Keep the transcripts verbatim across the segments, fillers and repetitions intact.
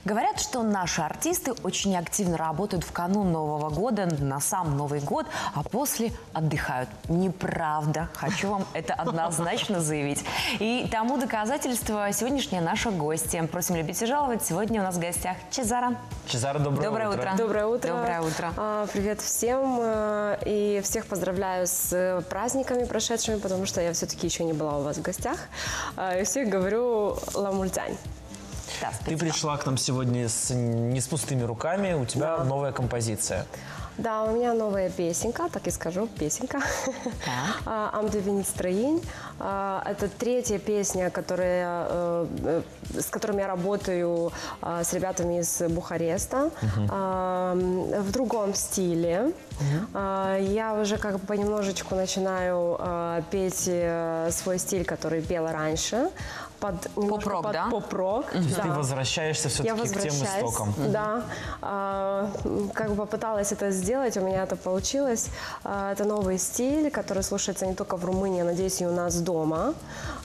Говорят, что наши артисты очень активно работают в канун Нового года, на сам Новый год, а после отдыхают. Неправда. Хочу вам это однозначно заявить. И тому доказательство сегодняшняя наша гостья. Просим любить и жаловать. Сегодня у нас в гостях Чезаро. Чезаро, доброе, доброе утро. утро. Доброе утро. Доброе утро. А, привет всем. И всех поздравляю с праздниками прошедшими, потому что я все-таки еще не была у вас в гостях. И всех говорю «Ла мультянь». Да, Ты пришла к нам сегодня с, не с пустыми руками, у тебя Да. новая композиция. Да, у меня новая песенка, так и скажу, песенка. «Ам девинит строинь». Это третья песня, которая, э, с которой я работаю э, с ребятами из Бухареста. Uh-huh. э, в другом стиле. Uh-huh. э, я уже как бы понемножечку начинаю э, петь э, свой стиль, который пела раньше. Под, поп-рок, под да? Поп-рок. То есть Да. ты возвращаешься все-таки к тем истокам. Да. А, как бы попыталась это сделать, у меня это получилось. А, это новый стиль, который слушается не только в Румынии, а, надеюсь, и у нас дома.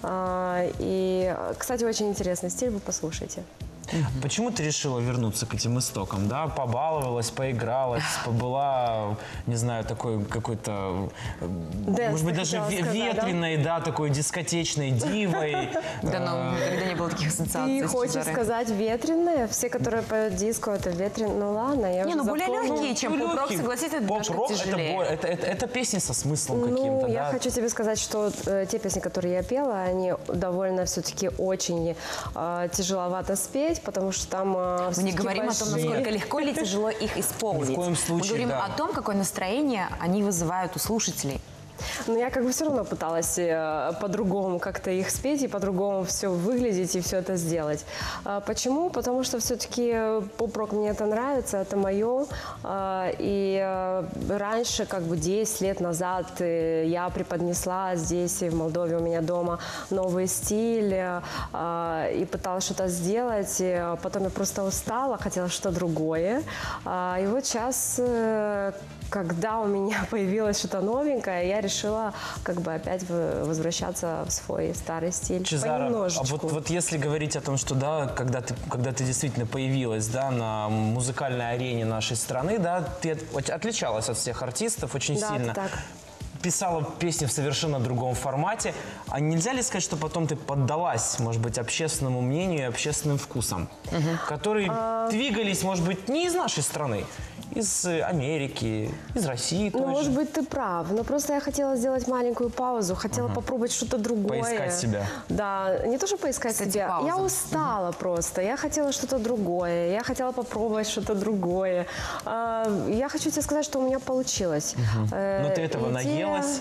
А, и, кстати, очень интересный стиль, вы послушайте. Почему ты решила вернуться к этим истокам, да? Побаловалась, поигралась, побыла, не знаю, такой какой-то, Дэнс, может быть, ты даже хотела ве- сказать, ветреной, да, такой дискотечной дивой. Да, но никогда не было таких ассоциаций. Ты с хочешь Чезаро. сказать ветреные? Все, которые поют диско, это ветреные. Ну ладно, я Не, уже ну более запомнила. легкие, чем Ну, поп-рок, легкий. согласитесь, это немножко Поп-рок это, тяжелее. бо- это, это, это песни со смыслом Ну, каким-то, я да? хочу тебе сказать, что э, те песни, которые я пела, они довольно все-таки очень э, тяжеловато спеть, потому что там э, Мы не всё-таки говорим о том, большие- насколько легко или тяжело их исполнить. Ни в коем случае, Мы говорим да. о том, какое настроение они вызывают у слушателей. Но я как бы все равно пыталась э, по-другому как-то их спеть и по-другому все выглядеть и все это сделать. А почему? Потому что все-таки поп-рок мне это нравится, это мое. А, и э, раньше, как бы десять лет назад, э, я преподнесла здесь, в Молдове, у меня дома, новый стиль э, а, и пыталась что-то сделать. И потом я просто устала, хотела что-то другое. А, и вот сейчас... э, Когда у меня появилось что-то новенькое, я решила как бы опять в- возвращаться в свой старый стиль. Чезаро, а Понемножечку. вот, вот если говорить о том, что да, когда ты, когда ты действительно появилась, да, на музыкальной арене нашей страны, да, ты от- отличалась от всех артистов очень Да, сильно. это так. Писала песни в совершенно другом формате. А нельзя ли сказать, что потом ты поддалась, может быть, общественному мнению и общественным вкусам, которые А. двигались, может быть, не из нашей страны, из э, Америки, из России Ну, той может же. быть, ты прав. Но просто я хотела сделать маленькую паузу, хотела попробовать что-то другое. Поискать себя. Да, не то, что поискать Кстати, себя. пауза. Я устала просто. Я хотела что-то другое. Я хотела попробовать что-то другое. А, Я хочу тебе сказать, что у меня получилось. Э, Но ты этого и те- наелась?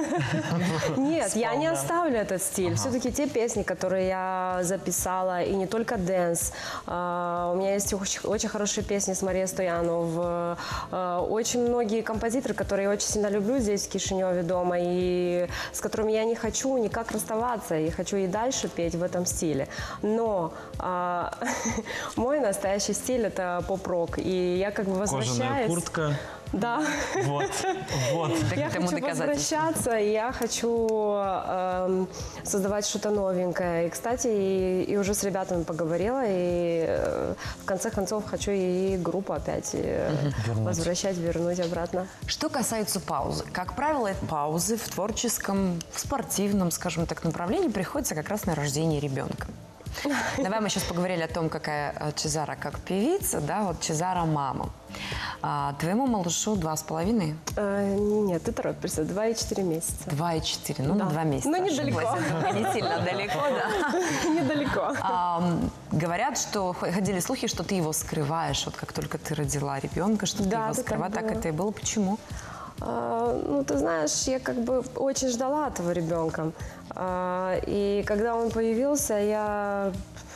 Нет, я не Сполна. оставлю этот стиль. Все-таки те песни, которые я записала, и не только дэнс. А, У меня есть очень, очень хорошие песни с Марией Стоянов. А, Очень многие композиторы, которые я очень сильно люблю здесь, в Кишиневе дома, и с которыми я не хочу никак расставаться, и хочу и дальше петь в этом стиле. Но а, мой настоящий стиль – это поп-рок, и я как бы возвращаюсь. Кожаная куртка. Да. Вот, вот. Так Я этому хочу доказательство. возвращаться, и я хочу эм, создавать что-то новенькое. И, кстати, и, и уже с ребятами поговорила, и э, в конце концов хочу и группу опять э, возвращать, вернуть обратно. Что касается паузы. Как правило, паузы в творческом, в спортивном, скажем так, направлении приходится как раз на рождение ребенка. Давай мы сейчас поговорили о том, какая э, Чезаро как певица, да, вот Чезаро мама. А, твоему малышу два с половиной? Э, нет, ты торопишься. Два и четыре месяца. Два и четыре, ну, Да. на два месяца. Ну, недалеко. ошиблась. Это не сильно далеко, да. Недалеко. А, м, говорят, что ходили слухи, что ты его скрываешь, вот как только ты родила ребенка, что ты Да, его это так скрываешь. Так было. это и было. Почему? А, Ну, ты знаешь, я как бы очень ждала этого ребенка. А, И когда он появился, я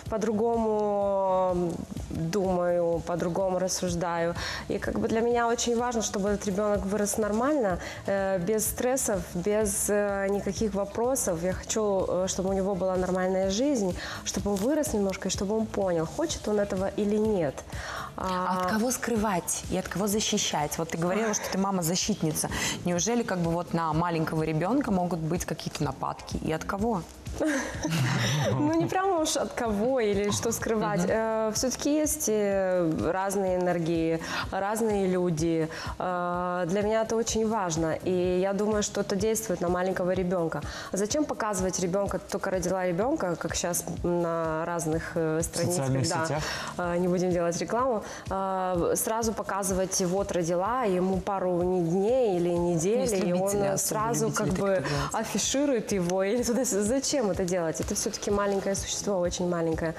по-другому думаю, по-другому рассуждаю. И как бы для меня очень важно, чтобы этот ребенок вырос нормально, э, без стрессов, без э, никаких вопросов. Я хочу, э, чтобы у него была нормальная жизнь, чтобы он вырос немножко, и чтобы он понял, хочет он этого или нет. А от кого скрывать и от кого защищать? Вот ты говорила, что ты мама-защитница. Неужели как бы вот на маленького ребенка могут быть какие-то нападки? И от кого? Ну, не прямо уж от кого или что скрывать. Все-таки есть э, разные энергии, разные люди. Э, Для меня это очень важно. И я думаю, что это действует на маленького ребенка. Зачем показывать ребенка, только родила ребенка, как сейчас на разных э, страницах, социальных да, сетях. э, не будем делать рекламу, э, сразу показывать, вот родила, ему пару дней или недели, Есть и любители, он особо сразу любители как бы ТикТок делать. афиширует его. Или туда. Зачем это делать? Это все-таки маленькое существо, очень маленькое.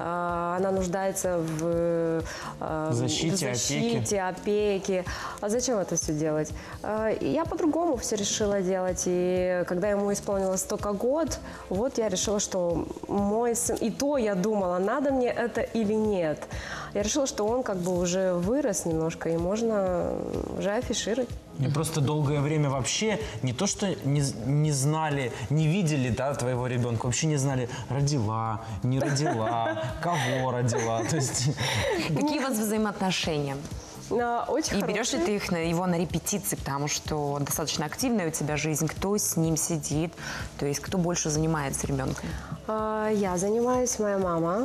А, Она нуждается в, а, Защите, в защите, опеке. А зачем это все делать? А, и Я по-другому все решила делать. И когда ему исполнилось только год, вот я решила, что мой сын... И то я думала, надо мне это или нет. Я решила, что он как бы уже вырос немножко, и можно уже афишировать. И просто долгое время вообще не то, что не, не знали, не видели, да, твоего ребенка, вообще не знали, родила, не родила, кого родила. То есть Какие у вас взаимоотношения? А, Очень И берешь ли хорошие. ты их на, его на репетиции, потому что достаточно активная у тебя жизнь, кто с ним сидит, то есть кто больше занимается ребенком? А, Я занимаюсь, моя мама.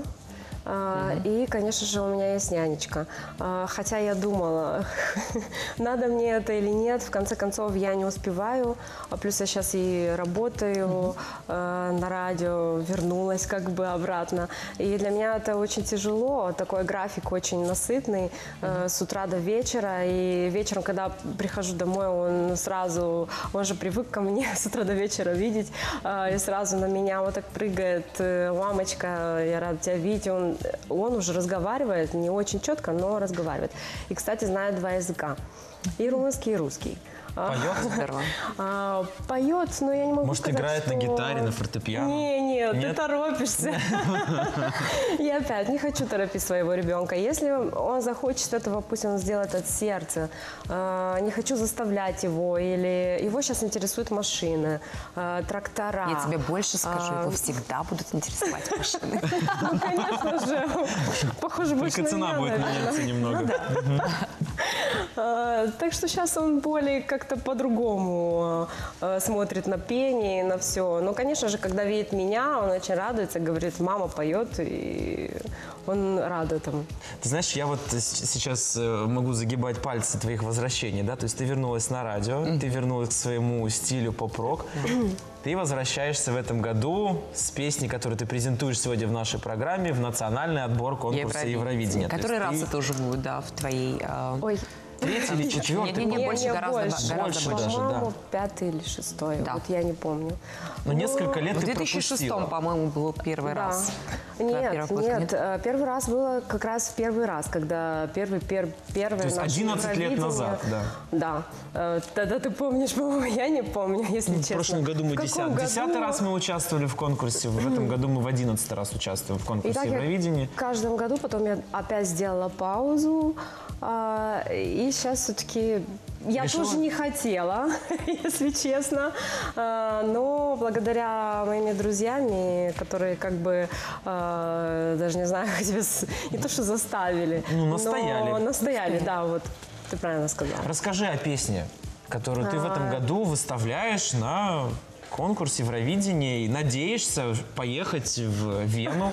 А, И, конечно же, у меня есть нянечка. А, Хотя я думала, надо мне это или нет. В конце концов, я не успеваю. А плюс я сейчас и работаю э, на радио, вернулась как бы обратно. И для меня это очень тяжело. Такой график очень насытный э, с утра до вечера. И вечером, когда прихожу домой, он сразу, он же привык ко мне с утра до вечера видеть. э, И сразу на меня вот так прыгает: э, мамочка, я рада тебя видеть. Он Он уже разговаривает, не очень четко, но разговаривает. И, кстати, знает два языка. И румынский, и русский. А, поет. Здорово. а, Поет, но я не могу Может, сказать, играет на что- гитаре, на фортепиано? Не, нет, ты Нет? торопишься. Я опять не хочу торопить своего ребенка. Если он захочет этого, пусть он сделает от сердца. А, Не хочу заставлять его. Или его сейчас интересуют машины, а, трактора. Я тебе больше скажу, А, его всегда будут интересовать машины. Ну, конечно же. Похоже больше Только на цена меня, будет наверное. меняться немного. А, Так что сейчас он более как-то по-другому э, смотрит на пение, на все. Но, конечно же, когда видит меня, он очень радуется, говорит: мама поет, и он рад этому. Ты знаешь, я вот с- сейчас э, могу загибать пальцы твоих возвращений, да? То есть ты вернулась на радио, ты вернулась к своему стилю поп-рок. Ты возвращаешься в этом году с песней, которую ты презентуешь сегодня в нашей программе, в национальный отбор конкурса Евровидения. То Который есть раз ты это уже будет, да, в твоей... э, Ой, третий или четвертый? Не-не-не, по-моему? больше, не, гораздо, больше. гораздо Больше больше. даже, по-моему, да. пятый или шестой, Да. вот я не помню. Но несколько лет В ты две тысячи шестом, пропустила. по-моему, был первый Да. раз. Твоя Нет, первая попытка, нет, э, первый раз было как раз в первый раз, когда первый, пер, первый То есть наше одиннадцать лет Евровидение. назад, да. Да. Э, Тогда ты помнишь, по-моему, я не помню, если В честно. прошлом году мы В каком десятый, году? десятый раз мы участвовали в конкурсе, в этом году мы в одиннадцатый раз участвуем в И конкурсе так я Евровидения. в каждом году потом я опять сделала паузу. а, И сейчас все-таки я Решила? тоже не хотела, если честно. А, Но благодаря моими друзьями, которые как бы а, даже не знаю, тебя с- не то что заставили, Ну, настояли. но настояли, да, вот ты правильно сказала. Расскажи о песне, которую ты в А. этом году выставляешь на конкурс Евровидения и надеешься поехать в Вену.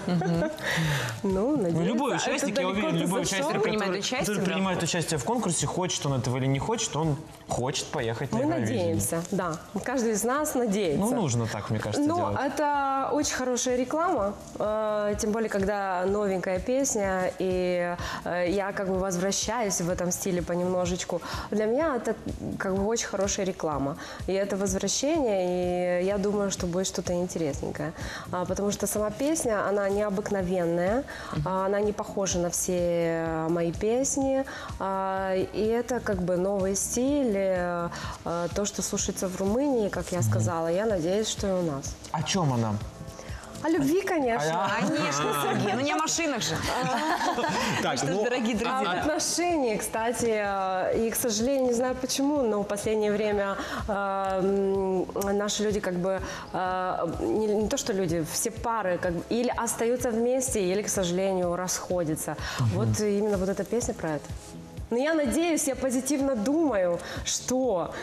Ну, надеюсь. Ну, любой а это участник, я далеко уверен, ты любой зашел? участник, Принимает который, участие, который да. принимает участие в конкурсе, хочет он этого или не хочет, он хочет поехать на Мы Евровидение. надеемся, да. Каждый из нас надеется. Ну, нужно так, мне кажется, Ну, делать. это очень хорошая реклама, э, тем более, когда новенькая песня, и э, я как бы возвращаюсь в этом стиле понемножечку. Для меня это как бы очень хорошая реклама. И это возвращение, и я думаю, что будет что-то интересненькое. А, потому что сама песня, она необыкновенная, а, она не похожа на все мои песни, а, и это как бы новый стиль, э, э, то, что слушается в Румынии, как я сказала, я надеюсь, что и у нас. О чем она? О любви, конечно. Конечно, Сергей, ну не о машинах же. Так, Что ж, дорогие Об друзья. отношении, кстати, э, и, к сожалению, не знаю почему, но в последнее время э, м, наши люди как бы, э, не, не то что люди, все пары как бы или остаются вместе, или, к сожалению, расходятся. Вот именно вот эта песня про это. Но я надеюсь, я позитивно думаю, что,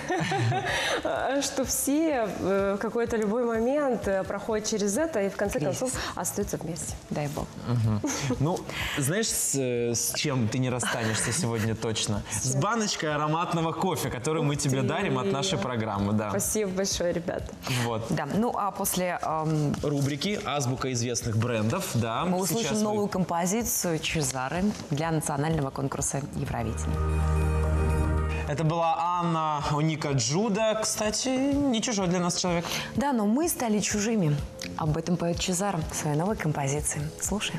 что все в какой-то любой момент проходят через это и в конце концов остаются вместе. Дай бог. Ну, знаешь, с, с чем ты не расстанешься сегодня точно? С баночкой ароматного кофе, который мы тебе дарим от нашей программы, да. Спасибо большое, ребята. Вот. Да, ну а после эм, Рубрики «Азбука известных брендов», да. мы услышим Сейчас новую вы- композицию Чезары для национального конкурса Евровидения. Это была Анна Оника Джуда. Кстати, не чужой для нас человек. Да, но мы стали чужими. Об этом поет Чезаро в своей новой композиции. Слушаем.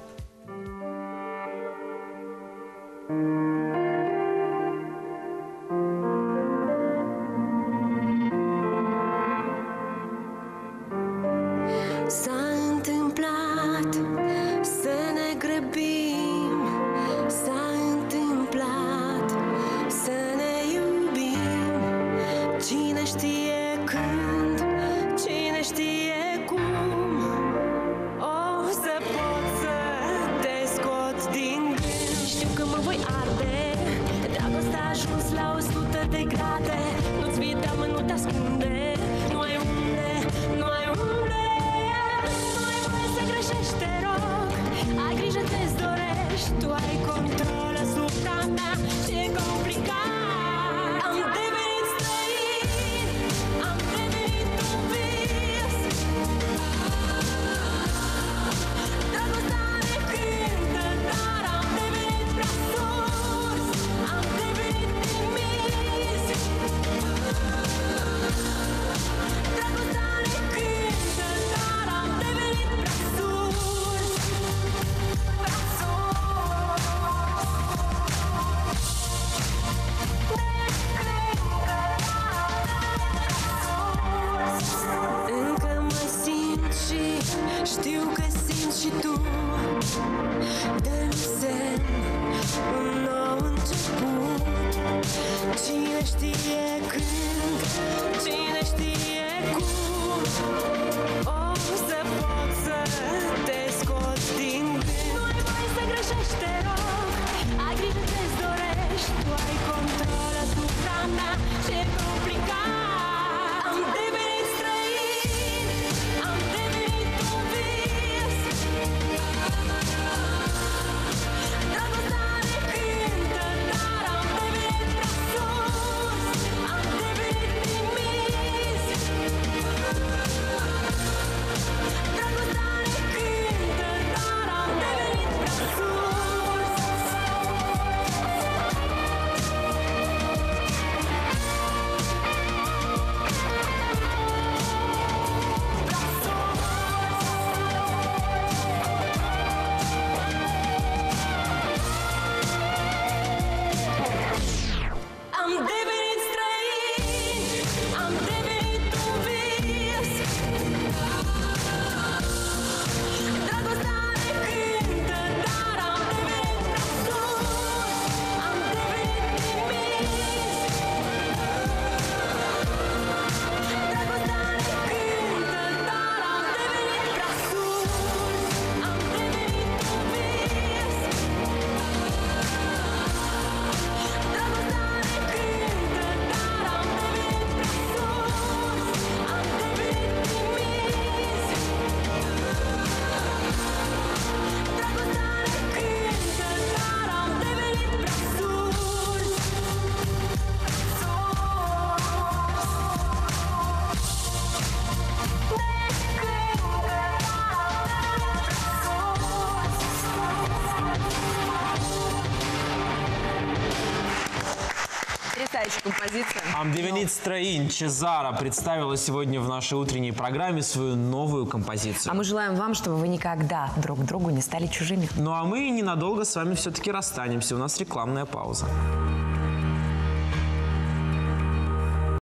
S-a întâmplat să ne grăbim, s-a întâmplat să ne iubim. Cine știe când, cine știe cum, o să pot să te scot din gând. Știu că mă voi arde, dragostea a ajuns la o sută de grade. Nu-ți vii teamă, nu te ascunde, nu ai unde, nu ai unde. Greșești, te rog, ai grijă ce-ți dorești, tu ai control asupra mea, ce-e complicat. Am devenit străin, am devenit un vis. Dragostea ne cântă, dar am devenit prea sus, am devenit trimis. Dragostea ne cântă, dar am devenit prea sus. Încă mă simt și știu că simți și tu. Dă-mi semn, un nou început. Cine știe când, cine știe cum, o să pot să te scot din gând. Nu ai voie să greșești, te rog, ai grijă ce-ți dorești, tu ai control asupra mea, ce-e complicat. Am devenit străin, am devenit un vis. Dragostea ne cântă, dar am devenit prea sus, am devenit trimis. Dragostea ne cântă, dar am devenit prea sus. Am devenit străin, am devenit un vis. Dragostea ne cântă, dar am devenit prea sus, am devenit trimis. Dragostea ne cântă, dar am devenit prea sus, am devenit un vis. Dragostea ne cântă, dar am devenit prea sus, am devenit trimis. Dragostea ne cântă, dar am devenit prea Потрясающая композиция. Am devenit străin. Чезаро представила сегодня в нашей утренней программе свою новую композицию. А мы желаем вам, чтобы вы никогда друг другу не стали чужими. Ну а мы ненадолго с вами все-таки расстанемся. У нас рекламная пауза.